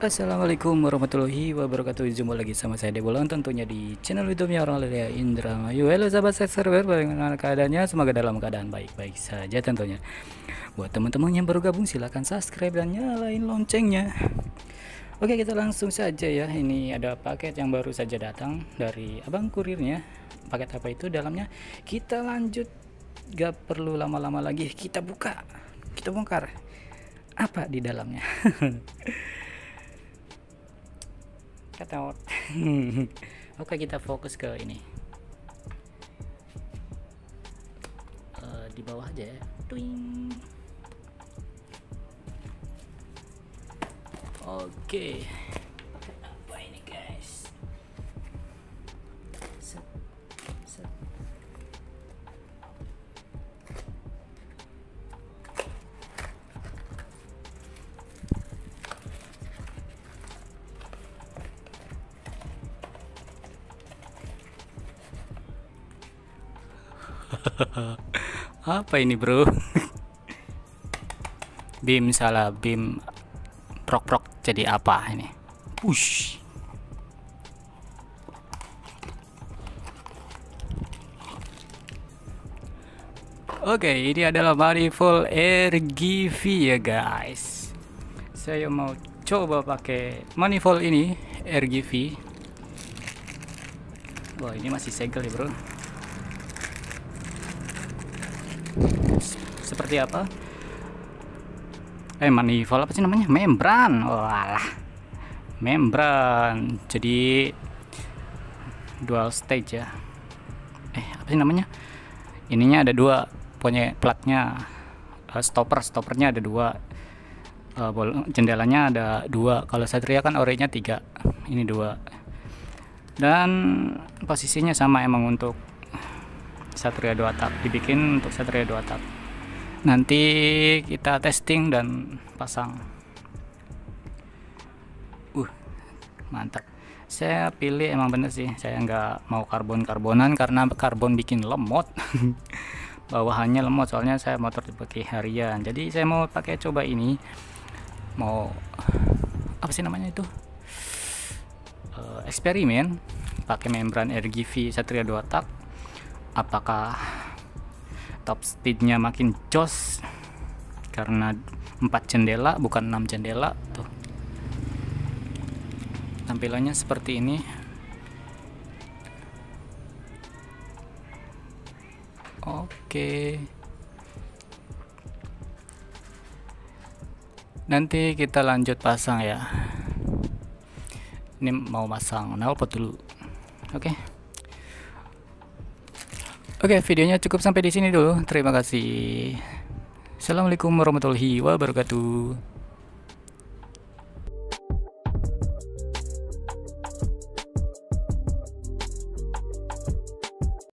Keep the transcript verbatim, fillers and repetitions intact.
Assalamualaikum warahmatullahi wabarakatuh. Jumpa lagi sama saya Debolan, tentunya di channel YouTube-nya Orang Lilia Indramayu. Halo sahabat subscriber, bagaimana keadaannya? Semoga dalam keadaan baik-baik saja tentunya. Buat teman-teman yang baru gabung, silahkan subscribe dan nyalain loncengnya. Oke, kita langsung saja ya. Ini ada paket yang baru saja datang dari abang kurirnya. Paket apa itu dalamnya? Kita lanjut, gak perlu lama-lama lagi. Kita buka, kita bongkar apa di dalamnya. Ketawa. Oke, kita fokus ke ini. Uh, di bawah aja ya. Twing. Oke. Pakai apa ini, guys? Set, set. Apa ini, bro? Bim salah, bim prok prok jadi apa ini? Push. Oke, ini adalah manifold R G V ya guys. Saya mau coba pakai manifold ini R G V. Wah, ini masih segel ya, bro. Seperti apa? Eh, manifold apa sih namanya? Membran. Oh alah, membran. Jadi dual stage ya. Eh, apa sih namanya? Ininya ada dua, punya platnya. Uh, stopper, stoppernya ada dua. Uh, jendelanya ada dua. Kalau Satria kan orenya tiga. Ini dua. Dan posisinya sama emang untuk Satria dua tak, dibikin untuk Satria dua tak. Nanti kita testing dan pasang. Uh, mantap. Saya pilih emang bener sih. Saya nggak mau karbon-karbonan karena karbon bikin lemot. Bawahannya lemot soalnya saya motor pakai harian. Jadi saya mau pakai coba ini. Mau apa sih namanya itu? Uh, eksperimen pakai membran R G V Satria dua tak. Apakah top speednya makin jos karena empat jendela bukan enam jendela tuh. Tampilannya seperti ini. Oke, nanti kita lanjut pasang ya. Ini mau pasang knalpot dulu. Oke. Oke, videonya cukup sampai di sini dulu. Terima kasih. Assalamualaikum warahmatullahi wabarakatuh.